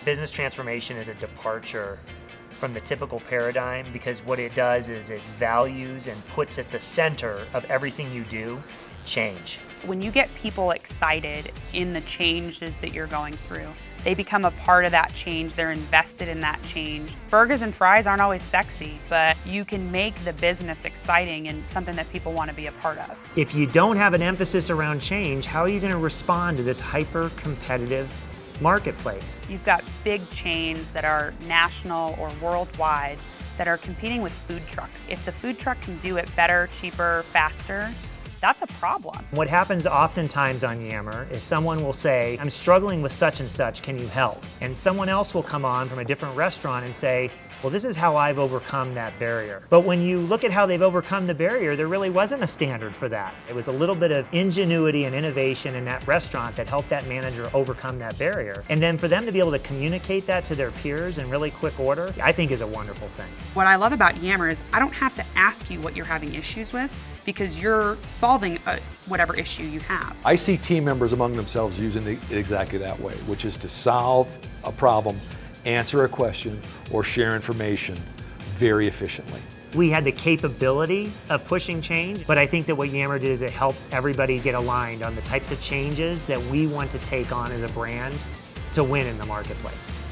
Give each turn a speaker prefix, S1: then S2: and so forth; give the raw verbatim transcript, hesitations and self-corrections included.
S1: Business transformation is a departure from the typical paradigm because what it does is it values and puts at the center of everything you do change.
S2: When you get people excited in the changes that you're going through, they become a part of that change, they're invested in that change. Burgers and fries aren't always sexy, but you can make the business exciting and something that people want to be a part of.
S1: If you don't have an emphasis around change, how are you going to respond to this hyper-competitive marketplace?
S2: You've got big chains that are national or worldwide that are competing with food trucks. If the food truck can do it better, cheaper, faster, that's a problem.
S1: What happens oftentimes on Yammer is someone will say, I'm struggling with such and such, can you help? And someone else will come on from a different restaurant and say, well, this is how I've overcome that barrier. But when you look at how they've overcome the barrier, there really wasn't a standard for that. It was a little bit of ingenuity and innovation in that restaurant that helped that manager overcome that barrier. And then for them to be able to communicate that to their peers in really quick order, I think is a wonderful thing.
S3: What I love about Yammer is I don't have to ask you what you're having issues with because you're solving a, whatever issue you have.
S4: I see team members among themselves using it exactly that way, which is to solve a problem, answer a question, or share information very efficiently.
S1: We had the capability of pushing change, but I think that what Yammer did is it helped everybody get aligned on the types of changes that we want to take on as a brand to win in the marketplace.